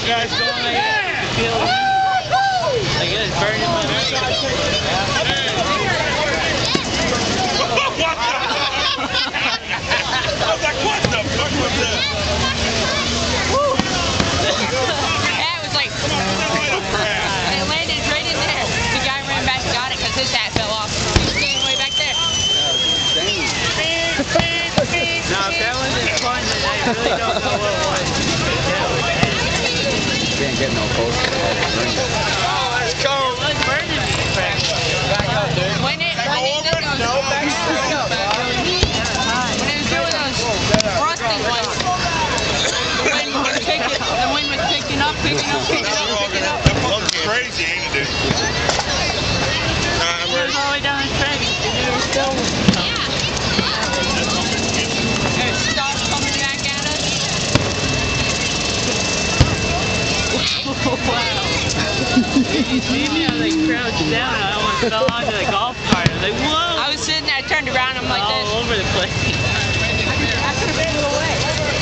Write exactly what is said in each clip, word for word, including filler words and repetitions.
guys going like that. You feel it. Like it's burning my neck. I was like, what the fuck was that? Yeah, it was like, it landed right in there. The guy ran back and got it because his hat fell off. He was standing way back there. Now, if that wasn't fun, then I really don't know what was. You can't get no closer. Oh, let's go. It was burning me, Frank. When it, when it did those, No, back straight up. when it was doing those frosty ones, the wind was picking, the wind was picking up, picking up, picking up, picking up. That fucking crazy, ain't it? Nah, I'm It was ready. all the way down the track. It was still. Yeah. It stopped coming back at us. Wow. You see me? I was like crouched down. I almost fell onto the golf cart. I was like, whoa! I was sitting there, I turned around, I'm like all this. over the place. I could have ran away.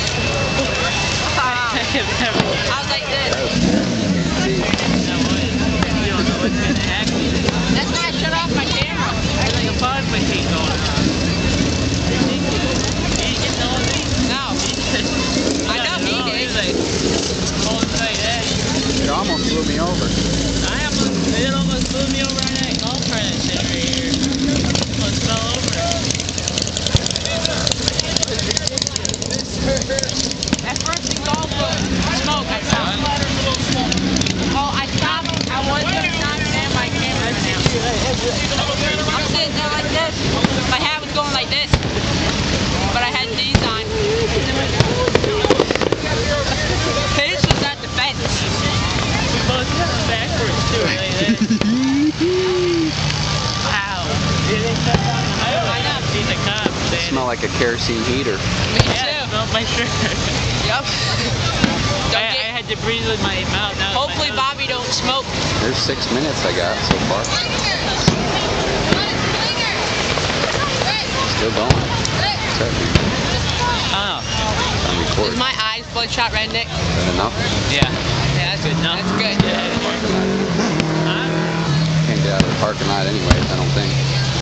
I've never I was like this. done one. You don't know what's gonna happen. That's why I shut off my camera. There's like a fog machine going on. Ridiculous. You didn't get all this? No. I know he No, did. was like holding like that. It almost blew me over. I almost, it almost blew me over on that golf cart that's sitting right here. Almost fell over. At first it was all smoke. I stopped. Oh, I stopped. I wanted to stop and my camera down. I'm sitting there like this. My hat was going like this. But I had these on. Paige was at the fence. We both got backwards too, like that. Wow. I don't know. See the cops saying. Smell like a kerosene heater. Me Yeah, too. it smelled my shirt. Yep. I, Don't I get, had to breathe with my mouth. Now hopefully my nose. Bobby don't smoke. There's six minutes I got so far. Still going. Oh. I'm Is recording. my eyes bloodshot red, Nick? Is that enough? Yeah. Yeah, that's Good enough. That's good. Yeah. Huh? Can't get out of the parking lot anyways, I don't think.